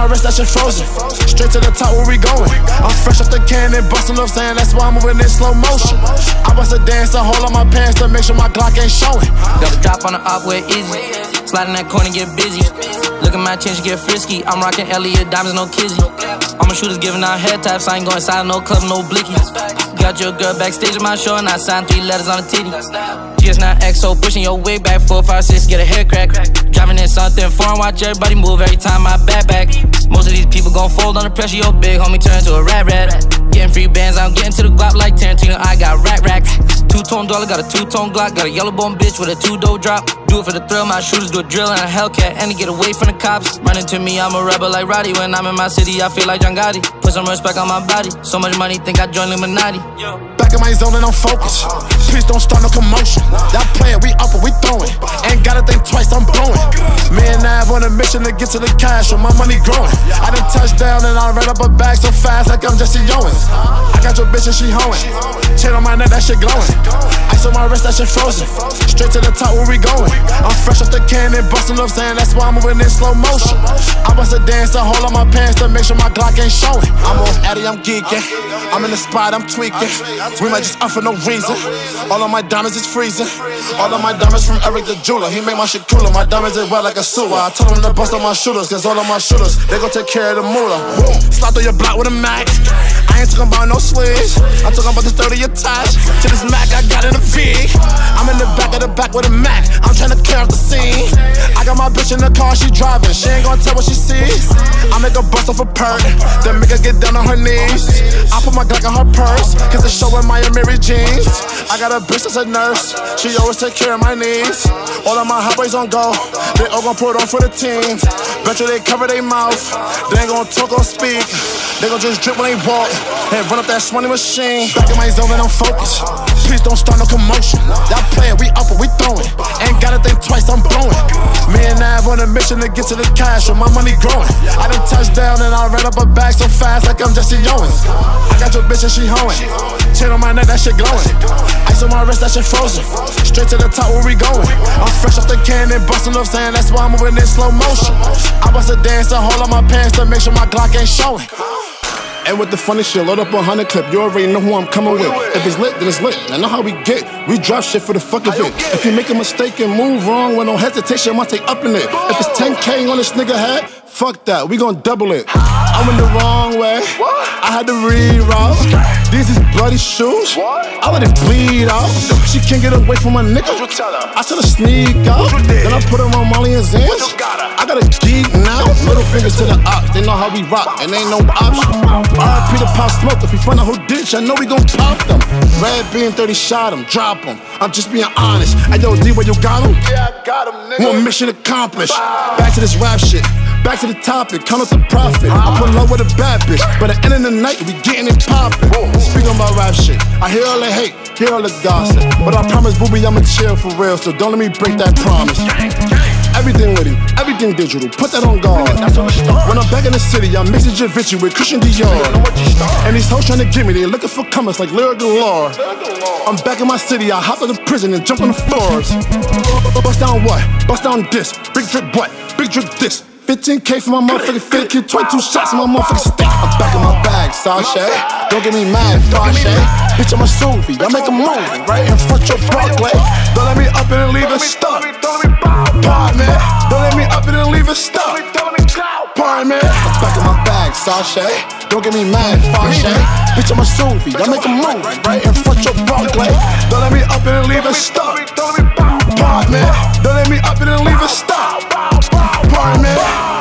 my wrist, that shit frozen. Straight to the top, where we going? I'm fresh off the can and bustin' up, saying that's why I'm moving in slow motion. I bust a dance, I hold on my pants to make sure my Glock ain't showing. Double drop on the op where easy. Slide in that corner, get busy. Look at my chin, she get frisky. I'm rocking Elliot diamonds, no kizzy. All my shooters giving out head taps. I ain't going inside no club, no blickies. Got your girl backstage at my show and I signed three letters on the titty. G S nine X O, pushing your wig back. Four, five, six, get a hair crack. Driving in something foreign, watch everybody move every time I back back. Most of these people gon' fold under pressure. Your big homie turn to a rat rat. Getting free bands, I'm getting to the Glock like Tarantino. I got rack rack. Two-tone dollar, got a two-tone Glock. Got a yellow bone bitch with a two-dough drop. Do it for the thrill, my shooters do a drill and a Hellcat. And to get away from the cops. Running to me, I'm a rebel like Roddy. When I'm in my city, I feel like John Gotti. Put some respect on my body. So much money, think I joined Illuminati. Back in my zone and I'm focused. Please don't start no commotion. Y'all playing, we up and we throwing. Ain't gotta think twice, I'm blowing. Me and Nav on a mission to get to the cash, so my money growing. I done touched down and I ran up a bag so fast like I'm Jesse Owens. I got your bitch and she hoeing. Chain on my neck, that shit glowing. Ice on my wrist, that shit frozen. Straight to the top, where we going? I'm fresh off the can and bustin' up, saying that's why I'm moving in slow motion. I bust a dance, I hold on my pants to make sure my Glock ain't showing. I'm off Addy, I'm geeking. I'm in the spot, I'm tweaking. We might just up for no reason. All of my diamonds is freezing. All of my diamonds from Eric the jeweler. He make my shit cooler. My diamonds is wet like a sewer. I told him to bust on my shooters, cause all of my shooters, they gon' take care of the moolah. Slide through your block with a Mac. I ain't talking about no sleeves. I'm talking about the thirty attached to this Mac I got in the V. I'm in the back of the back with a Mac. I'm trying to clear up the scene. I got my bitch in the car, she driving. She ain't gonna tell what she sees. I make her bust off a perk, then make her get down on her knees. I put my Glock in her purse, cause it's showing my Mary jeans. I got a bitch that's a nurse. She always take care of my needs. All of my hot boys on go. They all gon' put on for the team. Bet you they cover their mouth. They ain't gon' talk or speak. They gon' just drip when they walk and run up that swanny machine. Back in my zone and I'm focused. Please don't start no commotion. Y'all playing, we up and we throwing. Ain't gotta think twice, I'm blowing. Me and Nav on a mission to get to the cash, so my money growing. I done touched down and I ran up a bag so fast like I'm Jesse Owens. I got your bitch and she hoeing. Chain on my neck, that shit glowing. Ice on my wrist, that shit frozen. Straight to the top, where we going? I'm fresh off the can and bustin' up, saying that's why I'm moving in slow motion. I bust a dance, I hold on my pants to make sure my Glock ain't showing. And with the funny shit, load up a hundred clip, you already know who I'm coming with. If it's lit, then it's lit. I know how we get. We drop shit for the fuck of it. If you make a mistake and move wrong with no hesitation, I might take up in it. If it's ten K on this nigga head, fuck that, we gon' double it. I went the wrong way, I had to reroute. These is bloody shoes, I let it bleed out. She can't get away from my nigga, I tell her sneak out. Then I put her on Molly and Zans. I got a geek now. Middle fingers to the ops, they know how we rock, and ain't no option. R I P to Pop Smoke, if we find out who ditch, I know we gon' pop them. Red bean thirty shot him, drop him. I'm just being honest. Hey yo, D, where you got him? Yeah, I got him, nigga. One mission accomplished. Back to this rap shit. Back to the topic, count up the profit. I put love with a bad bitch, but at the end of the night, we getting it poppin'. Speaking about rap shit, I hear all the hate, hear all the gossip, but I promise, booby, I'ma chill for real, so don't let me break that promise. Everything with him, everything digital, put that on guard. When I'm back in the city, I'm mixing Javinci with Christian Dior. And these hoes trying to get me, they looking for comments like Lyric Galore. I'm back in my city, I hop out of prison and jump on the floors. Bust down what? Bust down this. Big drip what? Big drip this. fifteen K for my motherfucking fit kid, twenty-two shots in my motherfucking stick. I'm back in my bag, Sashay. Don't get me mad, Sashay. Bitch, I'm a Suvi, I make a movie right in front your Broadway. Don't let me up and leave it stuck. Pardon me. Don't let me up and leave it stuck. Pardon me. I'm back in my bag, Sashay. Don't get me mad, Sashay. Bitch, I'm a Suvi, I make a movie right in front your Broadway. Don't let me up and leave it stuck. Pardon me. Don't let me up and leave it stuck. Pardon me.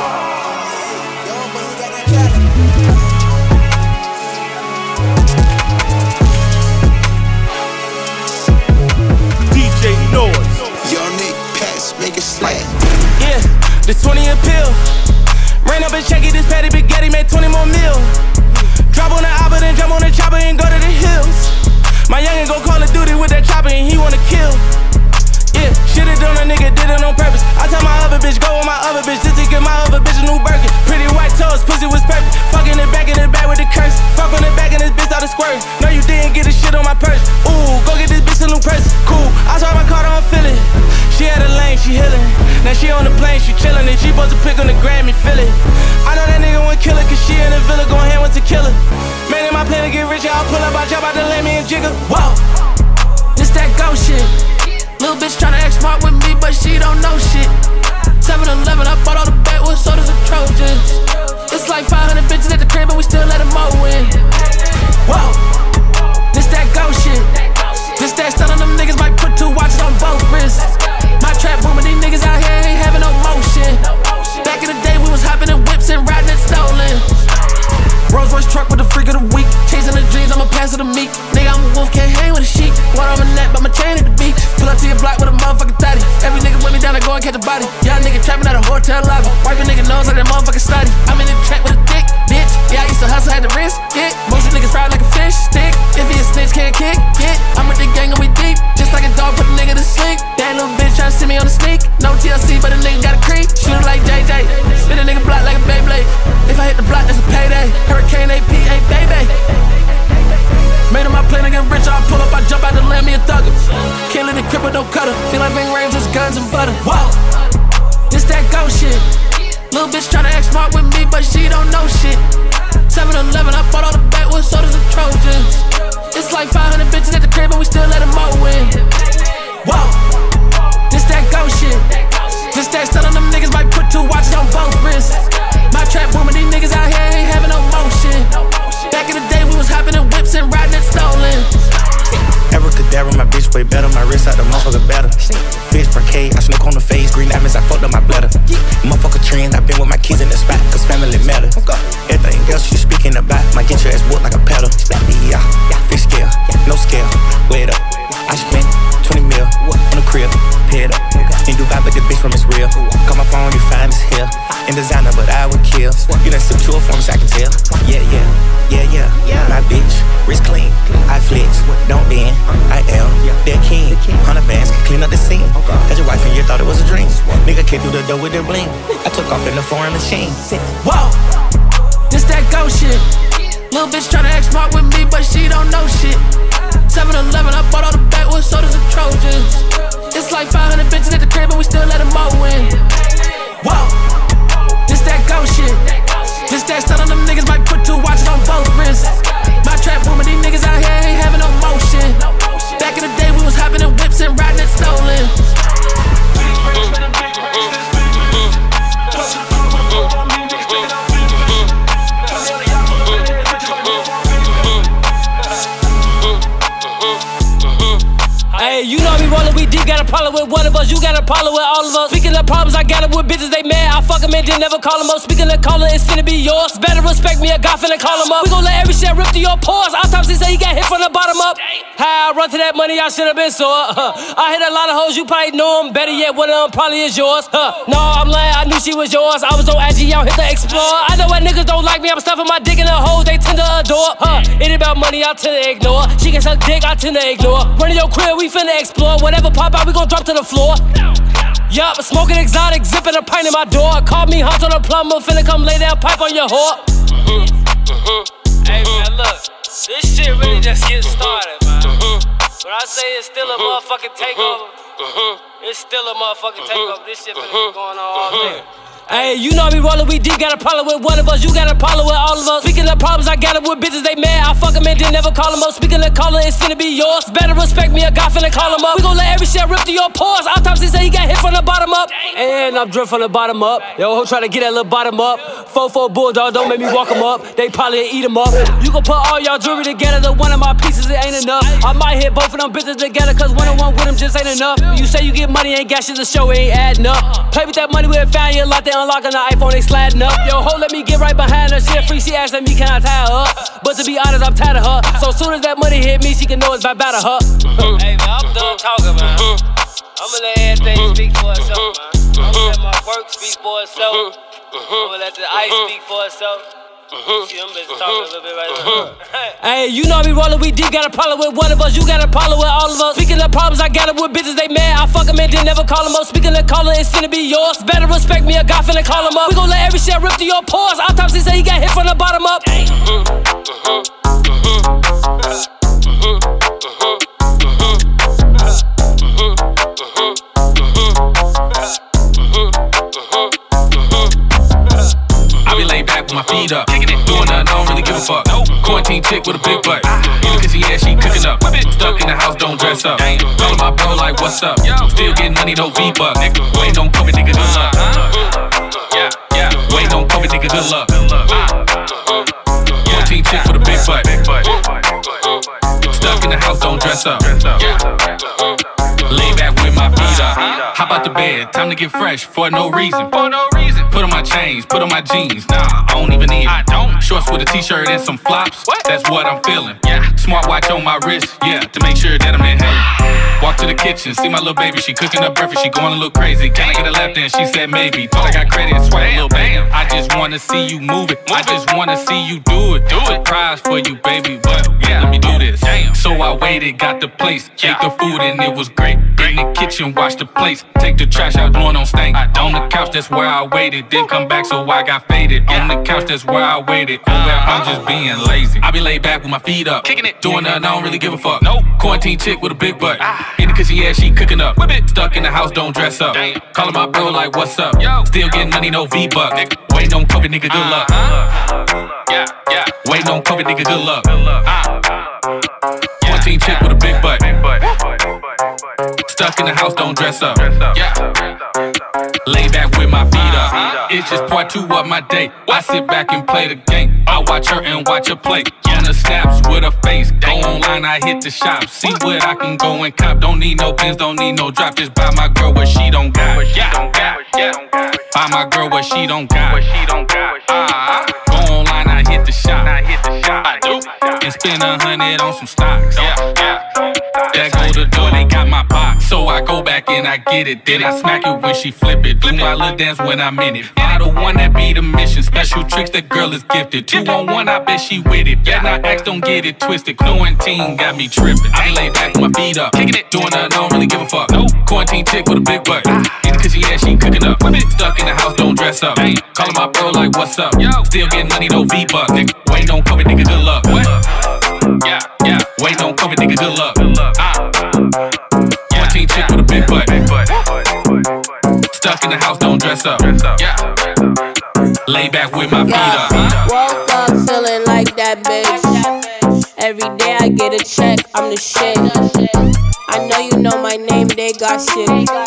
D J Noize. Young Nick, pass, make it slap. Yeah, this twenty a pill. Ran up and check it, this patty spaghetti made twenty more mil. Drop on the oppa, then jump on the chopper and go to the hills. My youngin' go Call of Duty with that chopper and he wanna kill. Yeah, shit it on a nigga, did it on purpose. I tell my other bitch, go with my other bitch, just to give my other bitch a new Birkin. Pretty white toes, pussy was perfect. Fucking the back in the back with the curse. Fuck on the back and this bitch out of squirt. No, you didn't get the shit on my purse. Ooh, go get this bitch a new purse. Cool, I saw my car, don't feel it. She had a lane, she healing. Now she on the plane, she chillin'. And she supposed to pick on the gram, me feel it. I know that nigga about to let me a jigger. Whoa, this that go shit. Little bitch tryna act smart with me, but she don't know shit. seven eleven, I bought all the backwoods sodas and Trojans. It's like five hundred bitches at the crib, but we still let them mow in. Whoa, this that go shit. This that stun on them niggas might put two watches on both wrists. My trap booming, these niggas out here ain't having no motion. Back in the day, we was hopping in whips and riding it stolen. Rolls Royce truck with the freak of the week. Chasing the dreams, I'ma pass it to me. Nigga, I'm a wolf, can't hang with a sheep. Water on my neck, but my chain at the beach. Pull up to your block with a motherfucking thotty. Every nigga with me down to go and catch a body. Y'all nigga trapping at a hotel lobby. Wipe a nigga nose like that motherfucking study. I'm in the trap with a dick, bitch. Yeah, I used to hustle, had to risk it. Most of niggas fried like a fish stick. If he a snitch, can't kick it. I'm with the gang and we deep. Just like a dog, put a nigga to sleep. That little bitch tryna see me on the sneak. No T L C, but a nigga got a creep. Shoot it like J J. Spin a nigga block like a Beyblade. If I hit the block, that's a payday. Hurricane A P A, baby. Made on my plane, I get rich, I pull up, I jump out the land, me a thugger. Can't let the cripple, no cutter. Feel like Ving Rhames, just guns and butter. Whoa, this that go shit. Little bitch tryna act smart with me, but she don't know shit. seven eleven, I bought all the backwoods sodas and Trojans. It's like five hundred bitches at the crib, but we still let them mow in. Whoa, this that go shit. This that stun on them niggas might put two watches on both wrists. My trap booming, these niggas out here ain't having no motion. Back in the day, we was hopping in whips and riding it stolen. Abracadabra, my bitch way better. My wrist out the motherfucker better. Fish per K, I smoke on the face. Green diamonds, I fucked up my bladder. Motherfucker trend, I been with my kids in the spot, cause family matter. Everything else you speaking about, might get your ass whooped like a pedal. Yeah, fish scale, no scale, weigh it up. I spent twenty mil on the crib, pay it up. In Dubai, but the bitch from is real. Call my phone, you find as hell. In designer, but I would kill. You done sip two for me, so I can tell. Yeah, yeah, yeah, yeah. My bitch, wrist clean. I flex, don't bend. I am that king. Hundred bands, clean up the scene. Had your wife and you thought it was a dream. Nigga came through the door with their bling. I took off in the foreign machine. Whoa, this that go shit. Little bitch tryna act smart with me, but she don't know shit. seven eleven, I bought all the backwoods sodas and Trojans. It's like five hundred bitches at the crib, but we still let them mow in. Whoa, this that go shit. This that stun on them niggas might put two watches on both wrists. My trap booming, these niggas out here ain't having no motion. Back in the day, we was hopping in whips and riding it stolen. Hey, you know me rollin', we deep, got a problem with one of us, you got a problem with all of us. Speaking of problems, I got it with bitches, they mad, I fuck them and then never call them up. Speaking of calling, it's finna be yours. Better respect me, a guy finna call them up. We gon' let every shit rip through your pores. Autopsy say he got hit from the bottom up. How I run to that money, I should've been sore. Huh. I hit a lot of hoes, you probably know them. Better yet, one of them probably is yours. Huh. No, I'm lying, I knew she was yours. I was on I G, y'all hit the explore. I know what niggas don't like me, I'm stuffing my dick in the hoes, they tend to adore. Huh. It about money, I tend to ignore. She can suck dick, I tend to ignore. Running your crib, we finna explore. Whatever pop out, we gon' drop to the floor. Yup, smoking exotic, zipping a pint in my door. Call me Hunter the plumber, finna come lay that pipe on your whore. Hey man, look, this shit really just getting started, man. When I say it's still a motherfucking takeover, it's still a motherfucking takeover. This shit finna be going on all day. Hey, you know me rollin', we deep, got a problem with one of us, you got a problem with all of us. Speaking of problems, I got it with bitches, they mad, I fuck them and then never call them up. Speaking of calling, it's finna be yours. Better respect me, a guy finna call them up. We gon' let every shit rip through your pores. Autopsy say he got hit from the bottom up. And I'm dripped from the bottom up. Yo, ho try to get that little bottom up. four four bulldog, don't make me walk them up. They probably eat them up. You can put all y'all jewelry together, the one of my pieces, it ain't enough. I might hit both of them bitches together, cause one on one with them just ain't enough. You say you get money, ain't got shit to show, it ain't adding up. Play with that money, we found you a lot, they unlocking the iPhone, they sliding up. Yo, ho, let me get right behind her. She a free, she asking me, can I tie her up? But to be honest, I'm tired of her. So soon as that money hit me, she can know it's bye bye to her. Hey man, I'm done talking, man. I'ma let everything speak for itself, man. I'ma let my work speak for itself. I'ma let the ice speak for itself. See them bitches talking a little bit right now. Hey, you know me rollin', we deep, got a problem with one of us, you got a problem with all of us. Speaking of problems, I got it with bitches, they mad, I fuck them and then never call them up. Speaking of calling, it's finna be yours. Better respect me, a guy finna call them up. We gon' let every shit rip through your pores. Autopsy say he got hit from the bottom up. I be laid back with my feet up. Doing nothing, I don't really give a fuck. Quarantine chick with a big butt. Even cause she, yeah, she cooking up. Stuck in the house, don't dress up. Calling my bro like, what's up? Still getting money, no V-buck. Wait, don't cover, nigga, good luck. Yeah, yeah. Wait, don't cover, nigga, good luck. Quarantine chick with a big butt. Stuck in the house, don't dress up. Lay back with my feet up. Hop out the bed, time to get fresh for no reason. For no reason. Put on my chains, put on my jeans. Nah, I don't even need it. Shorts with a t-shirt and some flops. That's what I'm feeling. Yeah. Smartwatch on my wrist, yeah, to make sure that I'm in heaven. Walk to the kitchen, see my little baby, she cooking up breakfast, she going a little crazy. Can I get a lap dance? She said maybe. Told I got credit, swipe a little baby. I just wanna see you move it. I just wanna see you do it. Do it. Surprise for you, baby, but yeah, let me do this. Damn. So I waited, got the place, ate the food and it was great. In the kitchen, wash the plates, take the trash out, blowing on stank. On the couch, that's where I waited. Didn't come back, so I got faded. On the couch, that's where I waited. Oh well, I'm just being lazy. I be laid back with my feet up, kicking it, doing nothing, I don't really give a fuck. Nope. Quarantine chick with a big butt. In the kitchen, yeah, she cooking up. Stuck in the house, don't dress up. Calling my bro like, what's up? Still getting money, no V-buck. Wait, on COVID, nigga, good luck. Yeah, yeah. Wait, on COVID, nigga, good luck. Quarantine chick with a big butt. Stuck in the house, don't dress up. Yeah. Lay back with my feet up. It's just part two of my day. I sit back and play the game. I watch her and watch her play. On the snaps with her face. Go online, I hit the shop. See what I can go and cop. Don't need no pins, don't need no drop. Just buy my girl what she don't got. Buy my girl what she don't got. Uh, go online, I hit the shop. I do. And spend a hundred on some stocks. That go the door, they got my box. So I go back and I get it. Then I smack it when she flip it. Do my little dance when I'm in it. I the one that be the mission. Special tricks, that girl is gifted. Two on one, I bet she with it. Bet not act, don't get it twisted. Quarantine got me tripping. I be laid back with my feet up, kicking it, doing nothing, I don't really give a fuck. Quarantine chick with a big butt. In the kitchen, yeah, she cooking up. Stuck in the house, don't dress up. Calling my bro like, what's up? Still getting money, no V-buck. Wait, don't cover, nigga, good luck. Yeah, yeah. Wait, don't cover, nigga, good luck. Quarantine chick with a big butt. Stuck in the house, don't dress up. Yeah. Lay back with my feet up. Woke up feeling like that bitch. Every day I get a check, I'm the shit. I know you know my name, they got shit.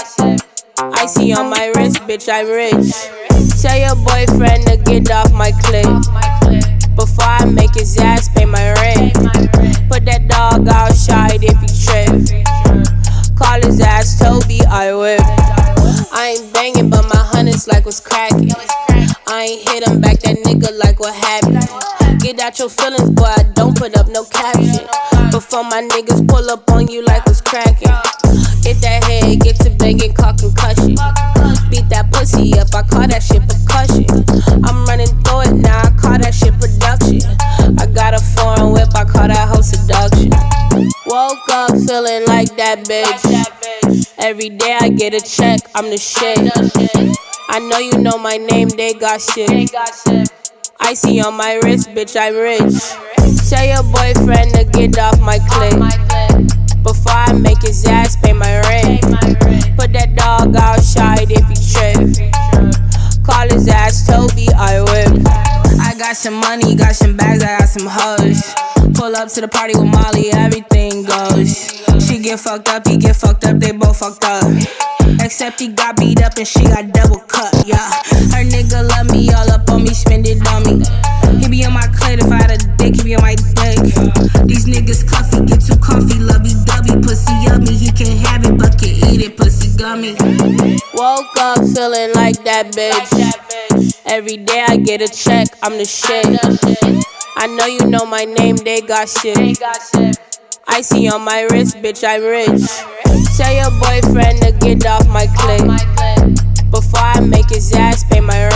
Icy on my wrist, bitch, I'm rich. Tell your boyfriend to get off my clip before I make his ass pay my rent. Put that dog outside if he trip. Call his ass Toby, I whip. I ain't banging, but my hundreds like what's cracking. I ain't hit him back, that nigga like what happened. Get out your feelings, boy, I don't put up no caption. Before my niggas pull up on you like what's cracking. Hit that head, get to begging, call concussion. Beat that pussy up, I call that shit percussion. I'm running through it now, I call that shit production. I got a foreign whip, I call that hoe seduction. Woke up feeling like that bitch. Every day I get a check, I'm the shit. I know you know my name, they got shit. Icy on my wrist, bitch, I'm rich. Tell your boyfriend to get off my clip before I make his ass pay my rent. Put that dog outside if he trip. Call his ass Toby, I whip. I got some money, got some bags, I got some hoes. Pull up to the party with Molly, everything goes. She get fucked up, he get fucked up, they both fucked up. Except he got beat up and she got double cut, yeah. Her nigga love me, all up on me, spend it on me. He be on my clit, if I had a dick, he be on my dick. These niggas cuffy, get too comfy, lovey-dovey, pussy yummy. He can't have it, but can eat it, pussy gummy. Woke up feeling like that bitch. Every day I get a check, I'm the shit. I know you know my name, they got shit. Icy on my wrist, bitch, I'm rich. Tell your boyfriend to get off my clip before I make his ass pay my rent.